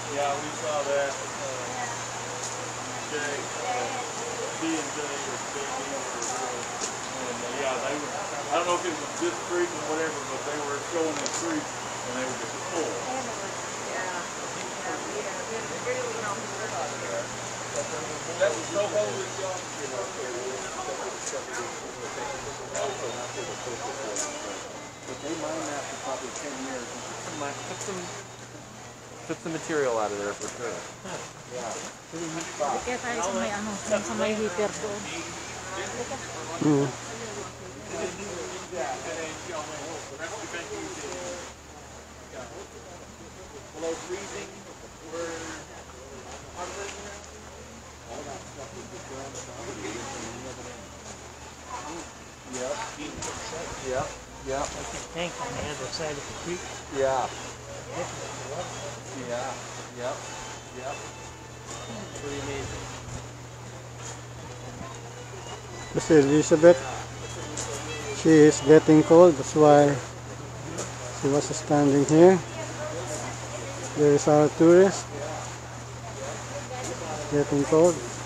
Yeah, we saw that. Jay, B and J or JB and yeah, they were. I don't know if it was this creek or whatever, but they were showing the creek and they were just full. That was so holy, y'all. But they mine that for probably 10 years. Took some material out of there for sure. Yeah. Kaya tayo sa may ano, sa may heater doon. Below freezing, we're all that stuff was just ground stuff. Yep. Yep. Yep. Like the tank on the other side of the creek. Yeah. Yeah. Yep. Yep. Pretty amazing. This is Elizabeth. She is getting cold, that's why she was standing here. There is our tourist getting cold.